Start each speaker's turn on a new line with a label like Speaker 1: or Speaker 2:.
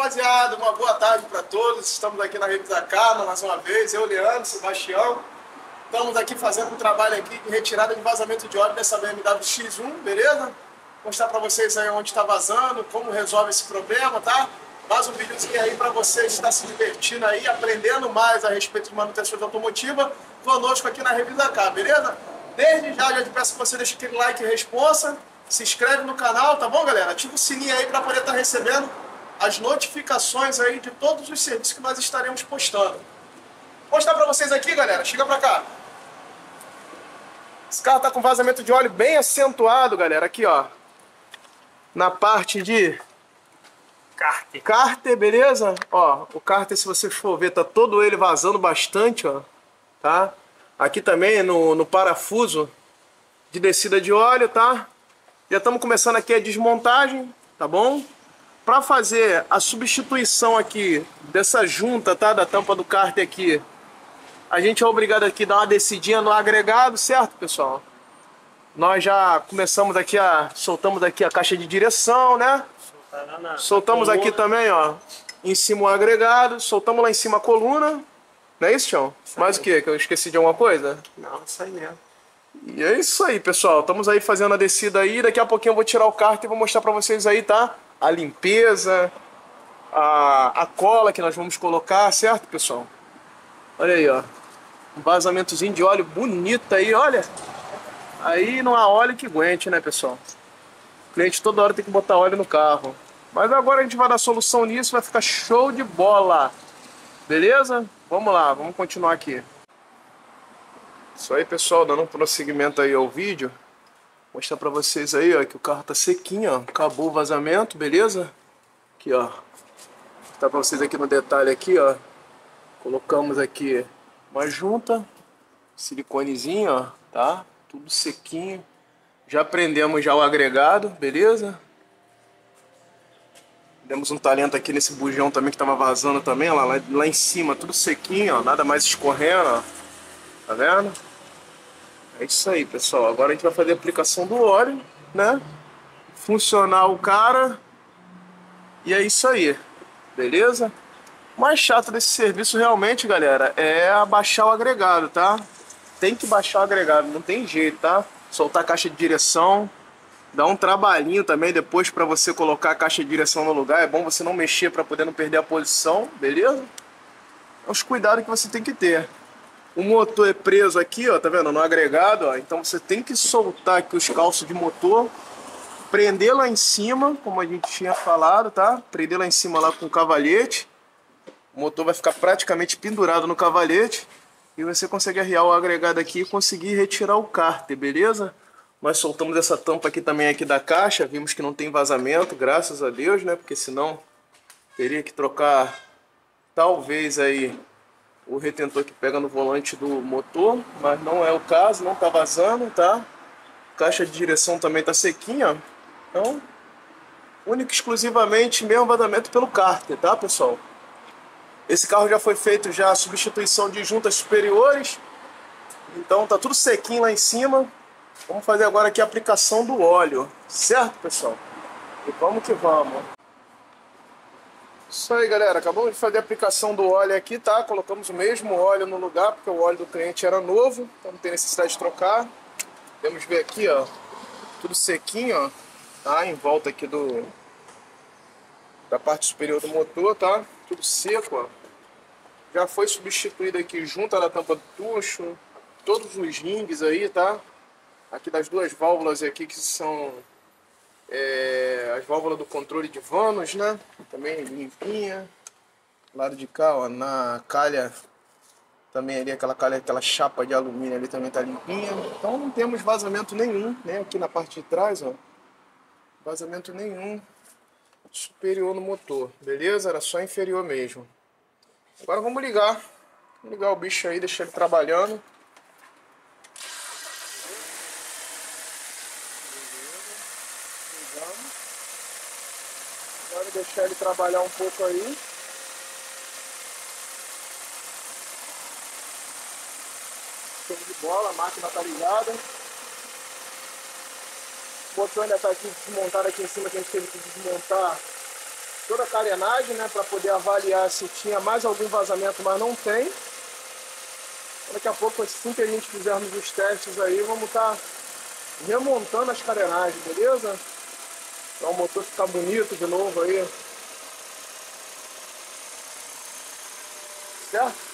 Speaker 1: rapaziada, uma boa tarde para todos. Estamos aqui na Revisa Karma mais uma vez, eu, Leandro, Sebastião. Estamos aqui fazendo um trabalho aqui de retirada de vazamento de óleo dessa BMW X1, beleza? Vou mostrar para vocês aí onde está vazando, como resolve esse problema, tá? Mais um videozinho aí para vocês estar se divertindo aí, aprendendo mais a respeito de manutenção automotiva conosco aqui na Revisa Karma, beleza? Desde já te peço que você deixe aquele like e responsa, se inscreve no canal, tá bom, galera? Ativa o sininho aí para poder estar recebendo as notificações aí de todos os serviços que nós estaremos postando. Vou mostrar para vocês aqui, galera. Chega para cá. Esse carro tá com vazamento de óleo bem acentuado, galera. Aqui, ó. Na parte de cárter, beleza? Ó, o cárter, se você for ver, tá todo ele vazando bastante, ó. Tá? Aqui também no parafuso de descida de óleo, tá? Já estamos começando aqui a desmontagem, tá bom? Para fazer a substituição aqui dessa junta, tá? Da tampa do cárter aqui, a gente é obrigado aqui a dar uma descidinha no agregado, certo, pessoal? Nós já começamos aqui soltamos aqui a caixa de direção, né? Soltamos aqui também, ó, em cima o agregado, soltamos lá em cima a coluna. Não é isso, Tião? Mais o que? Que eu esqueci de alguma coisa?
Speaker 2: Não, isso aí mesmo.
Speaker 1: E é isso aí, pessoal. Estamos aí fazendo a descida aí. Daqui a pouquinho eu vou tirar o cárter e vou mostrar pra vocês aí, tá? A limpeza, a cola que nós vamos colocar, certo, pessoal? Olha aí, ó. Um vazamentozinho de óleo bonito aí, olha. Aí não há óleo que aguente, né, pessoal? O cliente toda hora tem que botar óleo no carro. Mas agora a gente vai dar solução nisso, vai ficar show de bola. Beleza? Vamos lá, vamos continuar aqui. Isso aí, pessoal, dando um prosseguimento aí ao vídeo. Vou mostrar pra vocês aí, ó, que o carro tá sequinho, ó. Acabou o vazamento, beleza? Aqui, ó. Vou mostrar pra vocês aqui no detalhe aqui, ó. Colocamos aqui uma junta, siliconezinho, ó, tá? Tudo sequinho. Já prendemos já o agregado, beleza? Demos um talento aqui nesse bujão também que tava vazando também, ó, lá em cima, tudo sequinho, ó, nada mais escorrendo, ó. Tá vendo? É isso aí, pessoal. Agora a gente vai fazer a aplicação do óleo, né? Funcionar o cara. E é isso aí, beleza? O mais chato desse serviço realmente, galera, é abaixar o agregado, tá? Tem que baixar o agregado, não tem jeito, tá? Soltar a caixa de direção. Dá um trabalhinho também depois para você colocar a caixa de direção no lugar. É bom você não mexer para poder não perder a posição, beleza? É os cuidados que você tem que ter. O motor é preso aqui, ó, tá vendo? No agregado, ó. Então você tem que soltar aqui os calços de motor, prender lá em cima, como a gente tinha falado, tá? Prender lá em cima lá com o cavalete. O motor vai ficar praticamente pendurado no cavalete e você consegue arriar o agregado aqui e conseguir retirar o cárter, beleza? Nós soltamos essa tampa aqui também aqui da caixa, vimos que não tem vazamento, graças a Deus, né? Porque senão teria que trocar talvez aí o retentor que pega no volante do motor, mas não é o caso, não tá vazando, tá? Caixa de direção também tá sequinha, ó. Então, único e exclusivamente mesmo vazamento pelo cárter, tá, pessoal? Esse carro já foi feito já a substituição de juntas superiores, então tá tudo sequinho lá em cima. Vamos fazer agora aqui a aplicação do óleo, certo, pessoal? E vamos que vamos. Isso aí, galera, acabamos de fazer a aplicação do óleo aqui, tá? Colocamos o mesmo óleo no lugar, porque o óleo do cliente era novo, então não tem necessidade de trocar. Podemos ver aqui, ó, tudo sequinho, ó, tá? Em volta aqui da parte superior do motor, tá? Tudo seco, ó. Já foi substituído aqui junto da tampa do tucho, todos os rings aí, tá? Aqui das duas válvulas aqui que são as válvulas do controle de vanos, né? Também limpinha. Lado de cá, ó, na calha também ali, aquela calha, aquela chapa de alumínio ali também tá limpinha. Então não temos vazamento nenhum, né? Aqui na parte de trás, ó, vazamento nenhum superior no motor, beleza? Era só inferior mesmo. Agora vamos ligar o bicho aí, deixar ele trabalhando. Agora deixar ele trabalhar um pouco aí. Show de bola, a máquina tá ligada. O motor ainda tá aqui desmontado aqui em cima, que a gente teve que desmontar toda a carenagem, né, para poder avaliar se tinha mais algum vazamento, mas não tem. Daqui a pouco, assim que a gente fizermos os testes aí, vamos estar remontando as carenagens, beleza? Para o motor ficar bonito de novo aí. Certo?